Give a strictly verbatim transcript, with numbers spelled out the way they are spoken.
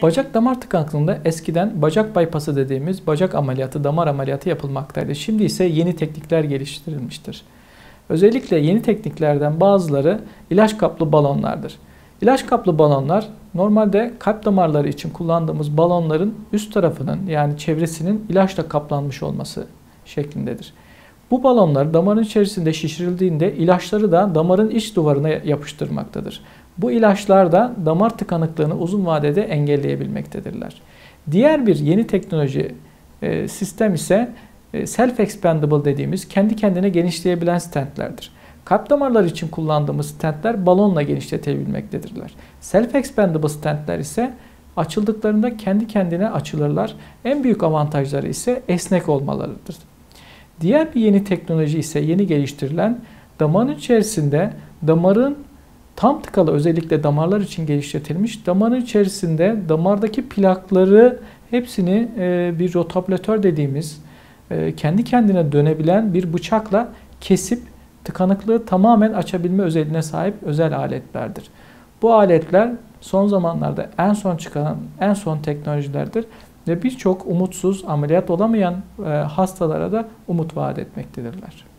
Bacak damar tıkanıklığında eskiden bacak bypassı dediğimiz bacak ameliyatı, damar ameliyatı yapılmaktaydı. Şimdi ise yeni teknikler geliştirilmiştir. Özellikle yeni tekniklerden bazıları ilaç kaplı balonlardır. İlaç kaplı balonlar normalde kalp damarları için kullandığımız balonların üst tarafının yani çevresinin ilaçla kaplanmış olması şeklindedir. Bu balonlar damarın içerisinde şişirildiğinde ilaçları da damarın iç duvarına yapıştırmaktadır. Bu ilaçlar da damar tıkanıklığını uzun vadede engelleyebilmektedirler. Diğer bir yeni teknoloji e, sistem ise e, self-expandable dediğimiz kendi kendine genişleyebilen stentlerdir. Kalp damarları için kullandığımız stentler balonla genişletebilmektedirler. Self-expandable stentler ise açıldıklarında kendi kendine açılırlar. En büyük avantajları ise esnek olmalarıdır. Diğer bir yeni teknoloji ise yeni geliştirilen damarın içerisinde damarın tam tıkalı özellikle damarlar için geliştirilmiş damarın içerisinde damardaki plakları hepsini bir rotablatör dediğimiz kendi kendine dönebilen bir bıçakla kesip tıkanıklığı tamamen açabilme özelliğine sahip özel aletlerdir. Bu aletler son zamanlarda en son çıkan en son teknolojilerdir ve birçok umutsuz ameliyat olamayan hastalara da umut vaat etmektedirler.